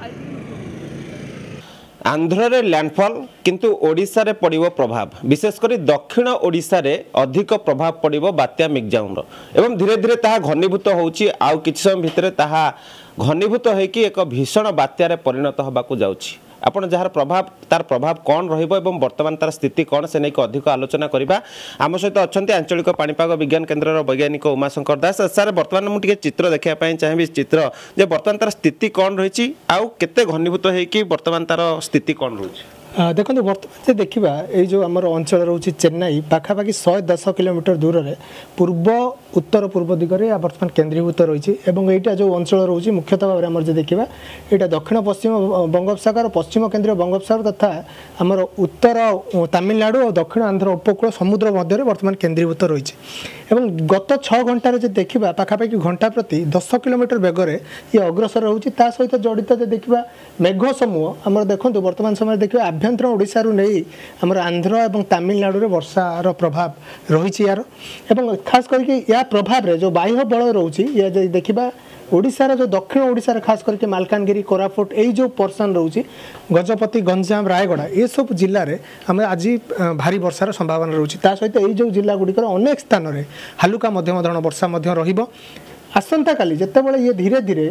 आंध्र रे लैंडफॉल किंतु ओडिशा रे पड़िबो प्रभाव विशेषकर दक्षिण ओडिशा रे अधिक प्रभाव पड़िबो बात्या मिगजाउन एवं धीरे धीरे ताहा घनीभूत होउची आउ किछि समय भितरे ताहा घनीभूत होइकी एक भीषण बात्या रे परिणत होबाकू जाउची आपण जार प्रभाव तार प्रभाव कौन रहिबो एवं वर्तमान तार स्थिति कौन से नहीं अधिक आलोचना करिबा आम सहित अच्छा आंचलिक पाणीपाग विज्ञान केन्द्र वैज्ञानिक उमाशंकर दास सर वर्तमान मुझे चित्र देखा चाहिए चित्र जे वर्तमान तार स्थिति कौन रही आउ केते घनीभूत होइकी वर्तमान तार स्थिति कौन रही देखो बर्तमान से देखा ये जो आम अंचल रोचे चेन्नई पाखापाखि 110 किलोमीटर दूर में पूर्व उत्तर पूर्व दिगरे बर्तमान केन्द्रीभूत रही है जो अंचल रोचे मुख्यतः भाव में जो देखा यहाँ दक्षिण पश्चिम बंगोपसागर पश्चिम केन्द्रीय बंगोपसागर तथा आमर उत्तर तमिलनाडु और दक्षिण आंध्र उपकूल समुद्र मध्य बर्तमान केन्द्रीभूत रही गत 6 घंटे देखा पाखापाखि घंटा प्रति 10 किलोमीटर बेगरे ये अग्रसर रोचे सहित जड़ित देखा मेघ समूह आम देखो बर्तमान समय देखा आभ्यंतर ओडिशा नहीं आमर आंध्र और तमिलनाडु वर्षार प्रभाव रही यार एवं खास करके या प्रभाव रे जो बाह्य बल रोचे या देखा ओडिशार जो दक्षिण ओडिशार खास करके मालकानगिरी कोरापुट यही जो पोर्सन रोचे गजपति गंजाम रायगड़ा ये सब जिले में आम आज भारी वर्षार संभावना रोचे सहित यही जो जिला गुड़िकर अनेक स्थान में हालुका मध्यम धरण वर्षा आसंता काली जितेबाला ये धीरे धीरे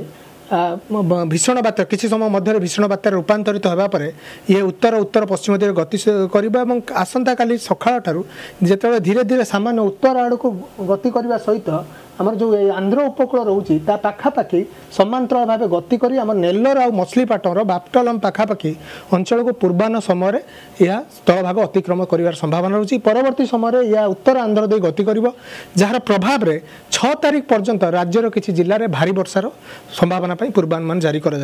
भीषण बात्या किसी समय मध्य भीषण बात्यार रूपांतरित होगापर ये उत्तर उत्तर पश्चिम दिगरे गति कर आसंता काली सकाळ ठारू जिते धीरे धीरे सामान्य उत्तर आड़ को गति करने सहित आमर जो आंध्र उपकूल रोचे पाखापाखि समांतर भाव गति कर आम नेल्लोर आ मछलीपाटन बापटलम पाखापाखि अंचल को पूर्वाह्न समय यह स्थल भाग अतिक्रम कर संभावना रही परवर्ती समय यह उत्तर आंध्र दे गति कर जार प्रभाव में 6 तारिख पर्यंत राज्यर किसी जिले में भारी वर्षार संभावना पूर्वानुमान जारी कर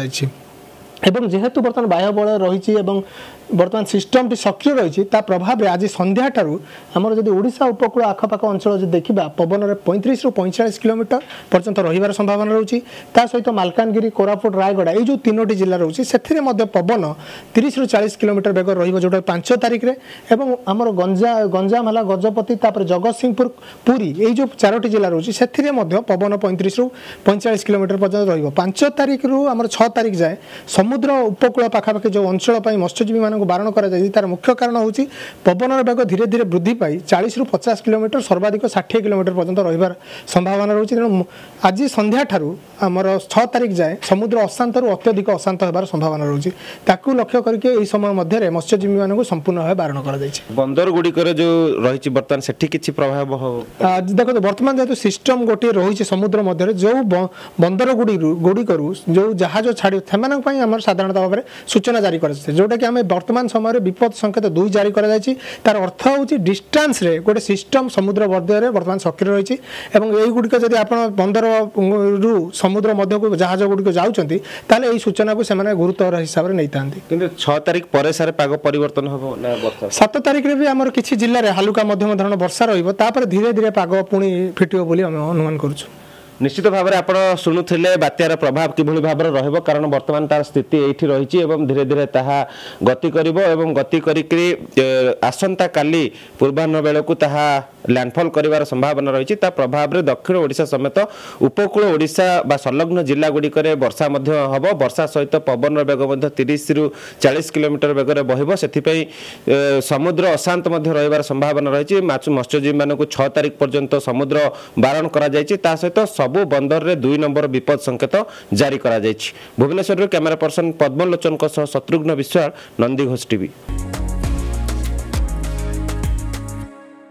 एवं जेहेतु बर्तमान बाह्य बल रही बर्तमान सिस्टम टी सक्रिय रही प्रभाव में आज संध्या ठारू आमर जदि ओडिशा उपकूल आखपाख अंचल जो देखा पवन में 35 ରୁ 45 किलोमीटर पर्यंत रही संभावना रही सहित मालकानगिरी कोरापुट रायगड़ा ये जो 3टी जिला रोचे से पवन 30 ରୁ 40 किलोमीटर बेग रोटा 5 तारिख में एवं आमर गंजाम है गजपति जगतसिंहपुर पुरी ये जो 4टी जिला रोचे से पवन 35 ରୁ 45 किलोमीटर पर्यंत 5 तारिख रू आम 6 तारिख जाए समुद्र उपकूल पाखापाखि जो अंचल मत्स्यजीवी मान बारण कर मुख्य कारण हूँ पवन बेग धीरे धीरे वृद्धि पाई 40 ରୁ 50 किलोमीटर सर्वाधिक 60 किलोमीटर पर्यंत रही संभावना रही तेणु आज संध्या ठारू आमर 6 तारिख जाए समुद्र अशांत रू अत्यधिक अशांत होबार संभावना रही लक्ष्य करके समय मध्य मत्स्यजीवी मान संपूर्ण भाव बारण कर बंदर गुड़िकर जो रही बर्तमान से किसी प्रभाव देखो बर्तमान जेहतु सिस्टम गोटे रही समुद्र मध्य जो बंदर गुड़िकर जो जहाज छाड़ से आम साधारणतः भाव में सूचना जारी कर जोटा कि आम वर्तमान समय विपद संकेत 2 जारी तार अर्थ हूँ डिस्टेंस रे गोटे सिस्टम समुद्र मध्य वर्तमान सक्रिय रही यही गुड़िक जब आप बंदर रु समुद्र मध्य को जहाज गुड़िक जाऊँगी ताले यही सूचना को से गुरुत्वर हिसाब से नहीं था 6 तारिख पर सारे पाग परिवर्तन हम 7 तारिख में भी आम किसी जिले में हालुका मध्यम धरण वर्षा रही धीरे धीरे पाग पुणी फिटिव बोली आम अनुमान करूँ निश्चित भाव में आप शुणुले बात्यार प्रभाव किभली भाव में रहिबो कारण वर्तमान तार स्थिति एठी रही एवं धीरे धीरे ताहा गति करिवो एवं गति करिकरी आसंता काली पूर्वाह्न बेलकु ताहा लैंडफॉल करिवार संभावना रही प्रभाव में दक्षिण ओडिशा समेत उपकूल ओडिशा बा संलग्न जिला गुड़िकर वर्षा हम वर्षा सहित पवन बेग 30 ରୁ 40 किलोमीटर बेगर बहिबो सेथिपई समुद्र अशांत रहिबार संभावना रही मत्स्यजीवी मानक 6 तारिख पर्यंत समुद्र बारण करा जायछि सहित सबु बंदर रे 2 नंबर विपद संकेत जारी करा जायछि। Bhubaneswar camera person Padmalochan Shatrughna Biswal Nandighosh TV.